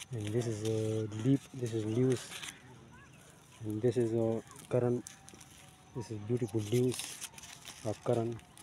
and this is a leaf, this is leaves, and this is a currant. This is beautiful leaves of currant.